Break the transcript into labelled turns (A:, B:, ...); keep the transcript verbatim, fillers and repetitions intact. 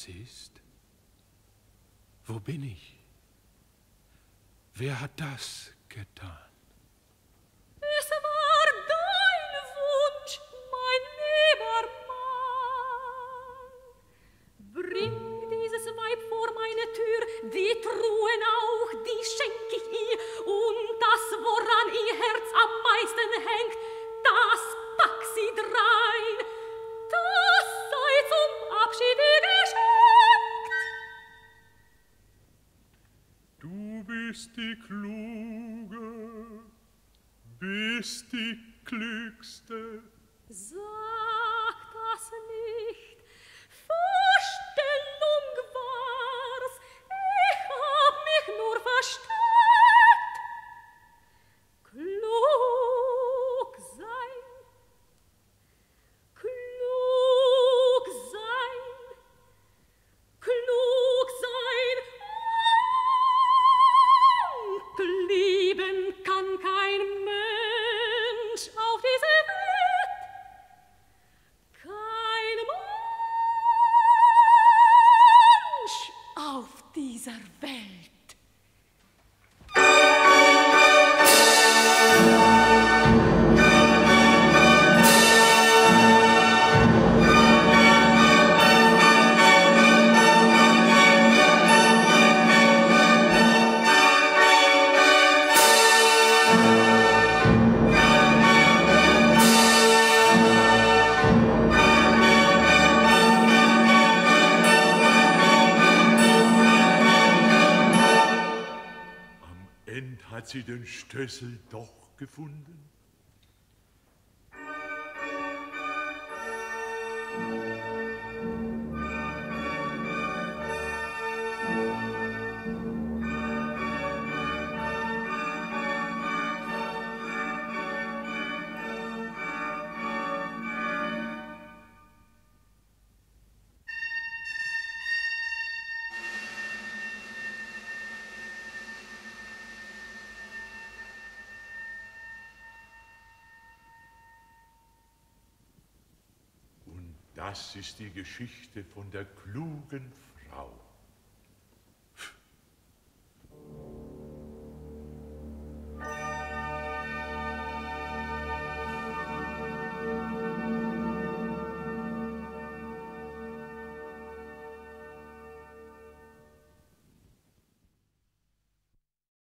A: Was ist? Wo bin ich? Wer hat das getan?
B: Es war dein Wunsch, mein lieber Mann. Bring dieses Weib vor meine Tür, die Truhen auch, die schenk ich ihr, und das, woran ihr Herz am meisten hängt, das pack sie drein. Das sei zum Abschied ihr geschenkt.
C: Du bist die Kluge, bist die Klügste.
B: Sag das nicht, Vorstellung war's, ich hab mich nur verstellt. Klug sein, klug sein, klug sein, und lieben kann kein Mensch auf dieser Welt, kein Mensch auf dieser Welt.
C: Am End hat sie den Stössel doch gefunden. Das ist die Geschichte von der klugen Frau.